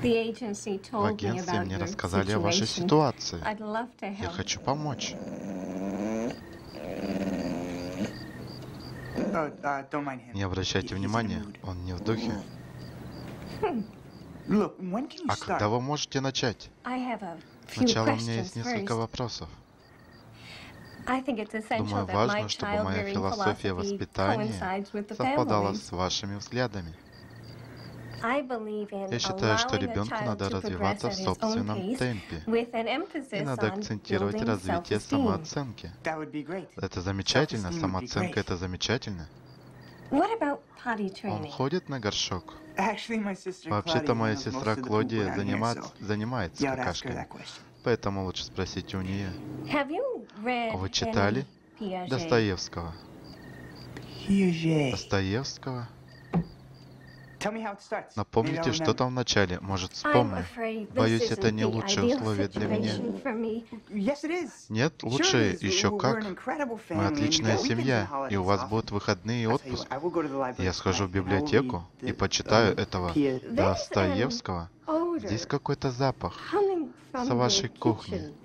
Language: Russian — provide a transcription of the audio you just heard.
В агентстве мне рассказали о вашей ситуации. Я хочу помочь. Не обращайте внимания, он не в духе. А когда вы можете начать? Сначала у меня есть несколько вопросов. Думаю, важно, чтобы моя философия воспитания совпадала с вашими взглядами. Я считаю, что ребенку надо развиваться в собственном темпе. И надо акцентировать развитие самооценки. Это замечательно, самооценка — это замечательно. Он ходит на горшок? Вообще-то моя сестра Клодия занимается какашками, поэтому лучше спросите у нее. Вы читали Достоевского? Достоевского? Напомните, что там в начале, может, вспомню. Боюсь, это не лучшие условия для меня. Нет, лучше еще как. Мы отличная семья, и у вас будут выходные и отпуск. Я схожу в библиотеку и почитаю этого Достоевского. Здесь какой-то запах с вашей кухни.